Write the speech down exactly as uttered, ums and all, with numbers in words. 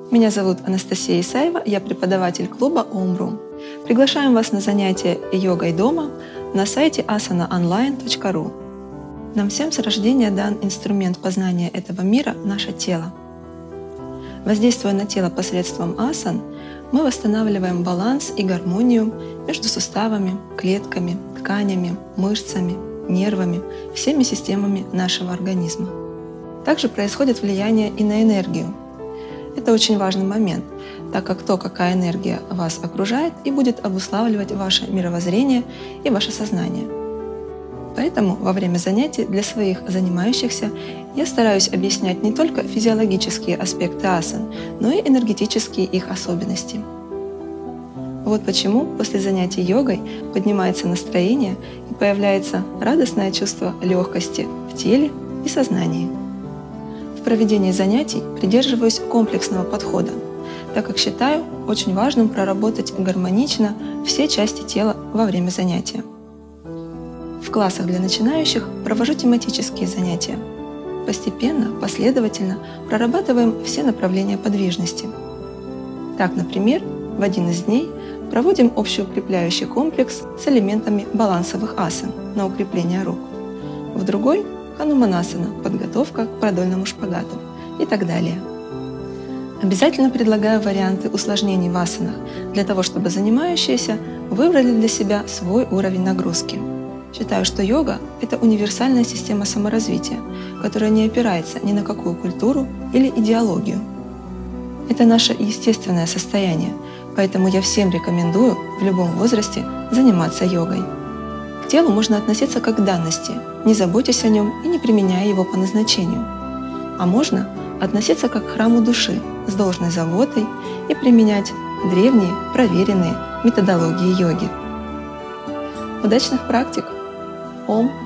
Меня зовут Анастасия Исаева, я преподаватель клуба Ом.ру. Приглашаем вас на занятия йогой дома на сайте асана онлайн точка ру. Нам всем с рождения дан инструмент познания этого мира – наше тело. Воздействуя на тело посредством асан, мы восстанавливаем баланс и гармонию между суставами, клетками, тканями, мышцами, нервами, всеми системами нашего организма. Также происходит влияние и на энергию. Это очень важный момент, так как то, какая энергия вас окружает, и будет обуславливать ваше мировоззрение и ваше сознание. Поэтому во время занятий для своих занимающихся я стараюсь объяснять не только физиологические аспекты асан, но и энергетические их особенности. Вот почему после занятий йогой поднимается настроение и появляется радостное чувство легкости в теле и сознании. В проведении занятий придерживаюсь комплексного подхода, так как считаю очень важным проработать гармонично все части тела во время занятия. В классах для начинающих провожу тематические занятия. Постепенно, последовательно прорабатываем все направления подвижности. Так, например, в один из дней проводим общеукрепляющий комплекс с элементами балансовых асан на укрепление рук. В другой – хануманасана – подготовка к продольному шпагату и так далее. Обязательно предлагаю варианты усложнений в асанах для того, чтобы занимающиеся выбрали для себя свой уровень нагрузки. Считаю, что йога – это универсальная система саморазвития, которая не опирается ни на какую культуру или идеологию. Это наше естественное состояние, поэтому я всем рекомендую в любом возрасте заниматься йогой. К телу можно относиться как к данности, не заботясь о нем и не применяя его по назначению. А можно относиться как к храму души с должной заботой и применять древние, проверенные методологии йоги. Удачных практик! Ом